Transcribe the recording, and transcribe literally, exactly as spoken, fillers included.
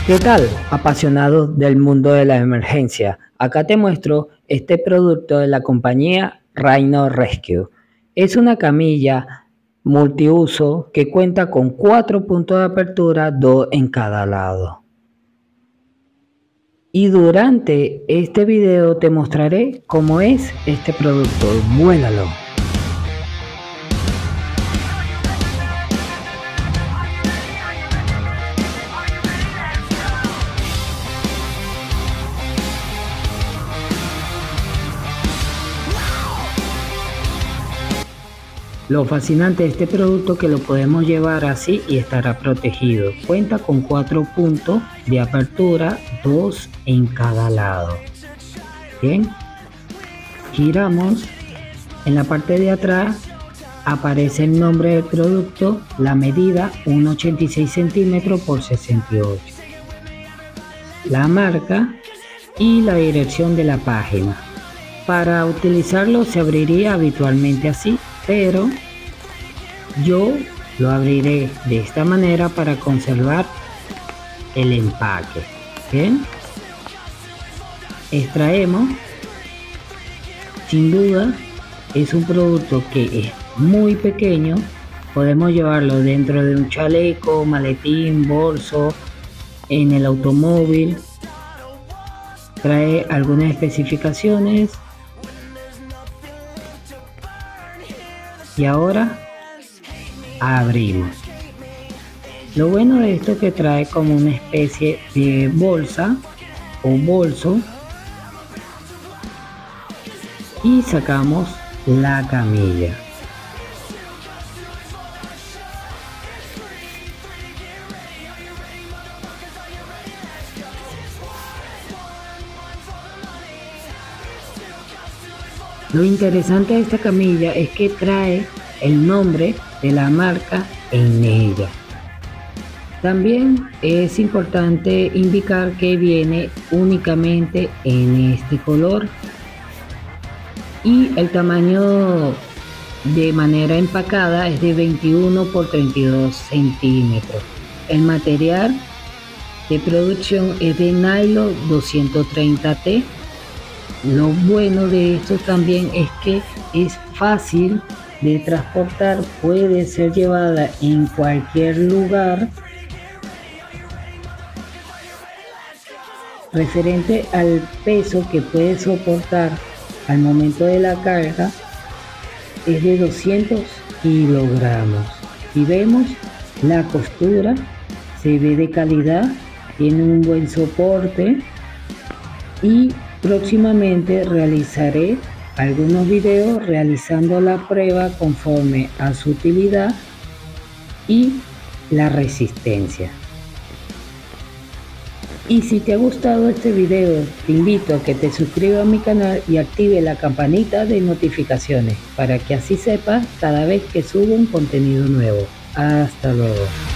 ¿Qué tal, apasionado del mundo de la emergencia? Acá te muestro este producto de la compañía Rhino Rescue. Es una camilla multiuso que cuenta con cuatro puntos de apertura, dos en cada lado. Y durante este video te mostraré cómo es este producto. Vuélalo. Lo fascinante de este producto es que lo podemos llevar así y estará protegido. Cuenta con cuatro puntos de apertura, dos en cada lado. Bien, giramos. En la parte de atrás aparece el nombre del producto, la medida uno coma ochenta y seis centímetros por sesenta y ocho, la marca y la dirección de la página. Para utilizarlo se abriría habitualmente así, pero yo lo abriré de esta manera para conservar el empaque. Bien, extraemos. Sin duda es un producto que es muy pequeño, podemos llevarlo dentro de un chaleco, maletín, bolso, en el automóvil. Trae algunas especificaciones. Y ahora abrimos. Lo bueno de esto es que trae como una especie de bolsa o bolso y sacamos la camilla. Lo interesante de esta camilla es que trae el nombre de la marca en ella. También es importante indicar que viene únicamente en este color y el tamaño de manera empacada es de veintiuno por treinta y dos centímetros. El material de producción es de nylon doscientos treinta T. Lo bueno de esto también es que es fácil de transportar, puede ser llevada en cualquier lugar. Referente al peso que puede soportar al momento de la carga, es de doscientos kilogramos. Y vemos la costura, se ve de calidad, tiene un buen soporte. Y próximamente realizaré algunos videos realizando la prueba conforme a su utilidad y la resistencia. Y si te ha gustado este video, te invito a que te suscribas a mi canal y active la campanita de notificaciones para que así sepas cada vez que subo un contenido nuevo. Hasta luego.